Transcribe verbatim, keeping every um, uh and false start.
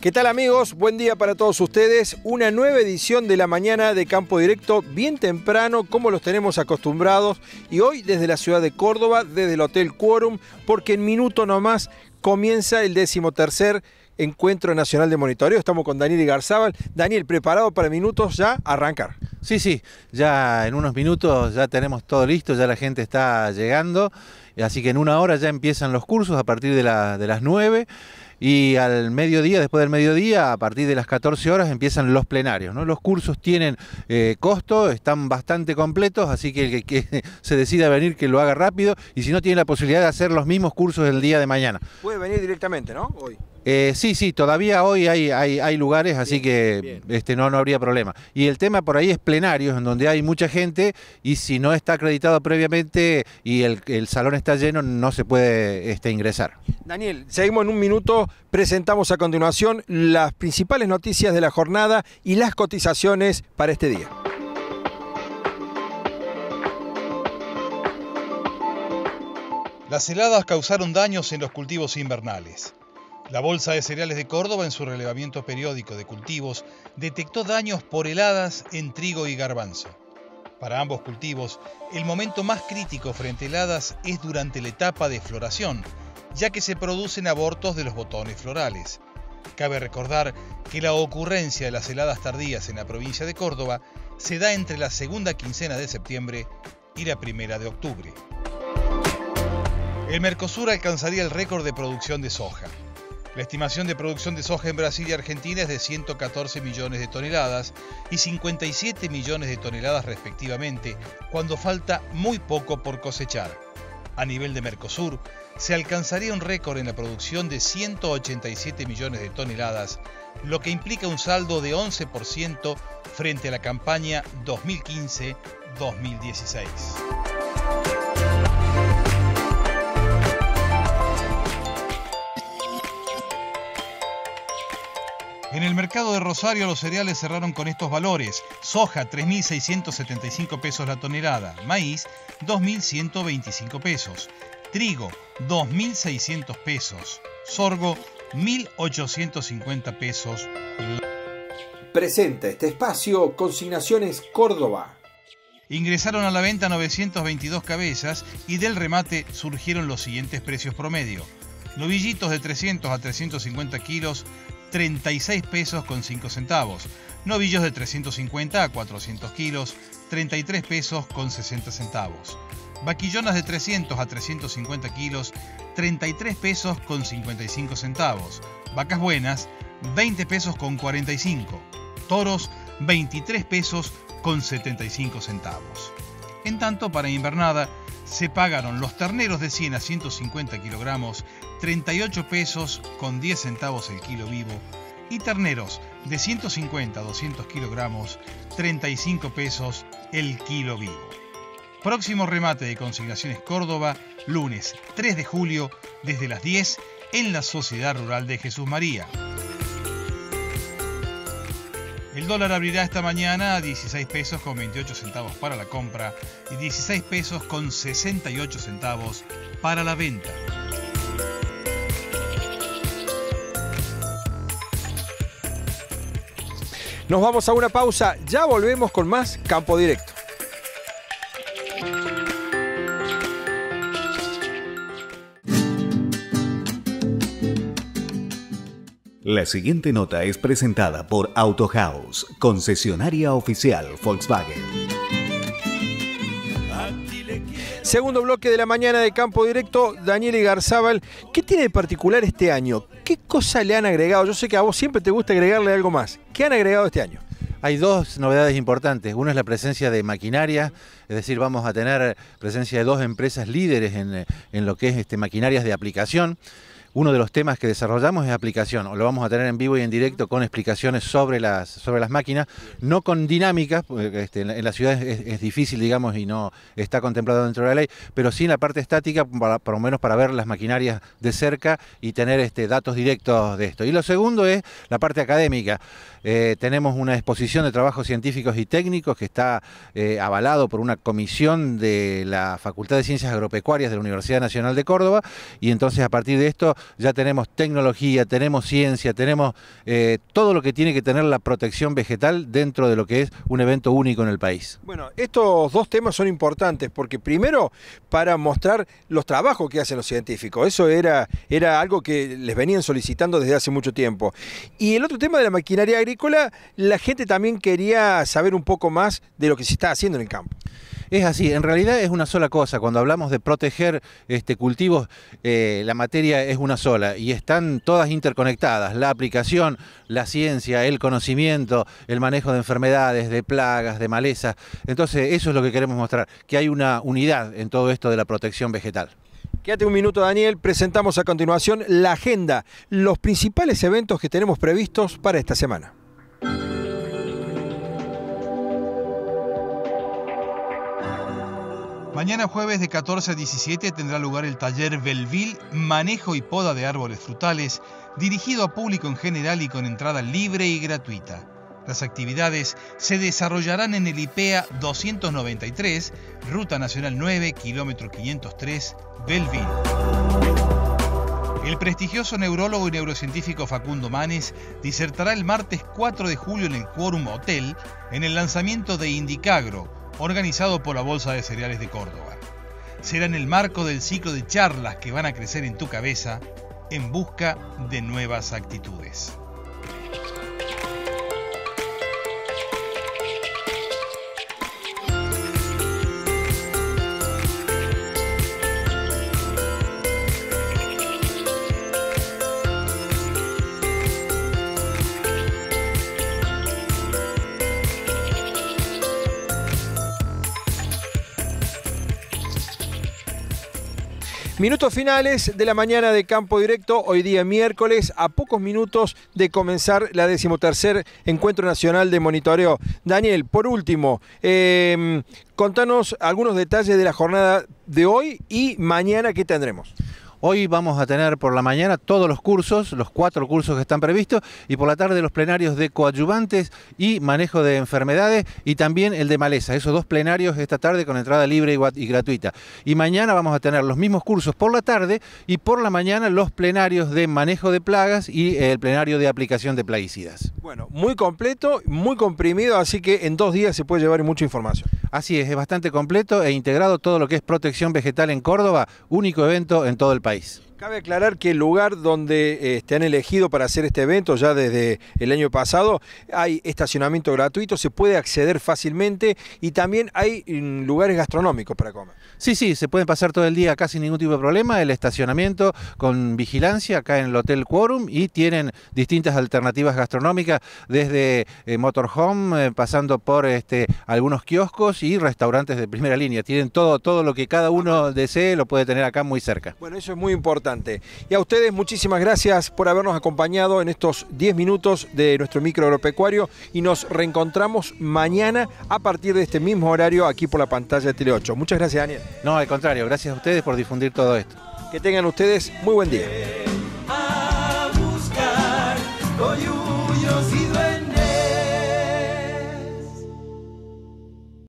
¿Qué tal, amigos? Buen día para todos ustedes. Una nueva edición de la mañana de Campo Directo, bien temprano, como los tenemos acostumbrados. Y hoy desde la ciudad de Córdoba, desde el Hotel Quórum, porque en minuto nomás comienza el decimotercer Encuentro Nacional de Monitoreo. Estamos con Daniel Igarzábal. Daniel, ¿preparado para minutos ya arrancar? Sí, sí, ya en unos minutos ya tenemos todo listo, ya la gente está llegando. Así que en una hora ya empiezan los cursos a partir de, la, de las nueve. Y al mediodía, después del mediodía, a partir de las catorce horas, empiezan los plenarios, ¿no? Los cursos tienen eh, costo, están bastante completos, así que el que, que se decida venir que lo haga rápido, y si no, tiene la posibilidad de hacer los mismos cursos el día de mañana. Puede venir directamente, ¿no? Hoy. Eh, sí, sí, todavía hoy hay, hay, hay lugares, así bien, que bien. Este, no, no habría problema. Y el tema por ahí es plenarios, en donde hay mucha gente, y si no está acreditado previamente y el, el salón está lleno, no se puede este, ingresar. Daniel, seguimos en un minuto, presentamos a continuación las principales noticias de la jornada y las cotizaciones para este día. Las heladas causaron daños en los cultivos invernales. La Bolsa de Cereales de Córdoba, en su relevamiento periódico de cultivos, detectó daños por heladas en trigo y garbanzo. Para ambos cultivos, el momento más crítico frente a heladas es durante la etapa de floración, ya que se producen abortos de los botones florales. Cabe recordar que la ocurrencia de las heladas tardías en la provincia de Córdoba se da entre la segunda quincena de septiembre y la primera de octubre. El Mercosur alcanzaría el récord de producción de soja. La estimación de producción de soja en Brasil y Argentina es de ciento catorce millones de toneladas y cincuenta y siete millones de toneladas respectivamente, cuando falta muy poco por cosechar. A nivel de Mercosur, se alcanzaría un récord en la producción de ciento ochenta y siete millones de toneladas, lo que implica un saldo de once por ciento frente a la campaña dos mil quince dos mil dieciséis. En el mercado de Rosario los cereales cerraron con estos valores: soja tres mil seiscientos setenta y cinco pesos la tonelada, maíz dos mil ciento veinticinco pesos, trigo dos mil seiscientos pesos, sorgo mil ochocientos cincuenta pesos. Presenta este espacio Consignaciones Córdoba. Ingresaron a la venta novecientas veintidós cabezas y del remate surgieron los siguientes precios promedio: novillitos de trescientos a trescientos cincuenta kilos, treinta y seis pesos con cinco centavos. Novillos de trescientos cincuenta a cuatrocientos kilos, treinta y tres pesos con sesenta centavos. Vaquillonas de trescientos a trescientos cincuenta kilos, treinta y tres pesos con cincuenta y cinco centavos. Vacas buenas, veinte pesos con cuarenta y cinco. Toros, veintitrés pesos con setenta y cinco centavos. En tanto, para invernada, se pagaron los terneros de cien a ciento cincuenta kilogramos, treinta y ocho pesos con diez centavos el kilo vivo, y terneros de ciento cincuenta a doscientos kilogramos, treinta y cinco pesos el kilo vivo. Próximo remate de Consignaciones Córdoba, lunes tres de julio, desde las diez, en la Sociedad Rural de Jesús María. El dólar abrirá esta mañana a dieciséis pesos con veintiocho centavos para la compra y dieciséis pesos con sesenta y ocho centavos para la venta. Nos vamos a una pausa, ya volvemos con más Campo Directo. La siguiente nota es presentada por Auto House, concesionaria oficial Volkswagen. Segundo bloque de la mañana de Campo Directo, Daniel Igarzábal. ¿Qué tiene de particular este año? ¿Qué cosa le han agregado? Yo sé que a vos siempre te gusta agregarle algo más. ¿Qué han agregado este año? Hay dos novedades importantes. Una es la presencia de maquinaria, es decir, vamos a tener presencia de dos empresas líderes en, en lo que es este, maquinarias de aplicación. Uno de los temas que desarrollamos es aplicación, o lo vamos a tener en vivo y en directo con explicaciones sobre las, sobre las máquinas, no con dinámicas, porque este, en, la, en la ciudad es, es difícil, digamos, y no está contemplado dentro de la ley, pero sí en la parte estática, para, por lo menos para ver las maquinarias de cerca y tener este, datos directos de esto. Y lo segundo es la parte académica. Eh, tenemos una exposición de trabajos científicos y técnicos que está eh, avalado por una comisión de la Facultad de Ciencias Agropecuarias de la Universidad Nacional de Córdoba, y entonces a partir de esto ya tenemos tecnología, tenemos ciencia, tenemos eh, todo lo que tiene que tener la protección vegetal dentro de lo que es un evento único en el país. Bueno, estos dos temas son importantes porque primero para mostrar los trabajos que hacen los científicos, eso era, era algo que les venían solicitando desde hace mucho tiempo. Y el otro tema de la maquinaria agrícola, la gente también quería saber un poco más de lo que se está haciendo en el campo. Es así, en realidad es una sola cosa. Cuando hablamos de proteger este, cultivos, eh, la materia es una sola y están todas interconectadas. La aplicación, la ciencia, el conocimiento, el manejo de enfermedades, de plagas, de malezas. Entonces eso es lo que queremos mostrar, que hay una unidad en todo esto de la protección vegetal. Quédate un minuto, Daniel. Presentamos a continuación la agenda, los principales eventos que tenemos previstos para esta semana. Mañana jueves de catorce a diecisiete tendrá lugar el taller Belville, Manejo y Poda de Árboles Frutales, dirigido a público en general y con entrada libre y gratuita. Las actividades se desarrollarán en el I P E A doscientos noventa y tres, Ruta Nacional nueve, kilómetro quinientos tres, Belville. El prestigioso neurólogo y neurocientífico Facundo Manes disertará el martes cuatro de julio en el Quórum Hotel en el lanzamiento de Indicagro, organizado por la Bolsa de Cereales de Córdoba. Será en el marco del ciclo de charlas que van a crecer en tu cabeza en busca de nuevas actitudes. Minutos finales de la mañana de Campo Directo, hoy día miércoles, a pocos minutos de comenzar la decimotercer Encuentro Nacional de Monitoreo. Daniel, por último, eh, contanos algunos detalles de la jornada de hoy y mañana, ¿qué tendremos? Hoy vamos a tener por la mañana todos los cursos, los cuatro cursos que están previstos, y por la tarde los plenarios de coadyuvantes y manejo de enfermedades, y también el de maleza. Esos dos plenarios esta tarde con entrada libre y gratuita. Y mañana vamos a tener los mismos cursos por la tarde y por la mañana los plenarios de manejo de plagas y el plenario de aplicación de plaguicidas. Bueno, muy completo, muy comprimido, así que en dos días se puede llevar mucha información. Así es, es bastante completo e integrado todo lo que es protección vegetal en Córdoba, único evento en todo el país. Cabe aclarar que el lugar donde eh, te han elegido para hacer este evento ya desde el año pasado, hay estacionamiento gratuito, se puede acceder fácilmente y también hay mm, lugares gastronómicos para comer. Sí, sí, se pueden pasar todo el día acá sin ningún tipo de problema, el estacionamiento con vigilancia acá en el Hotel Quórum, y tienen distintas alternativas gastronómicas desde eh, motorhome, eh, pasando por este, algunos kioscos y restaurantes de primera línea. Tienen todo, todo lo que cada uno desee, lo puede tener acá muy cerca. Bueno, eso es muy importante. Y a ustedes muchísimas gracias por habernos acompañado en estos diez minutos de nuestro micro agropecuario, y nos reencontramos mañana a partir de este mismo horario aquí por la pantalla de Tele ocho. Muchas gracias, Daniel. No, al contrario, gracias a ustedes por difundir todo esto. Que tengan ustedes muy buen día.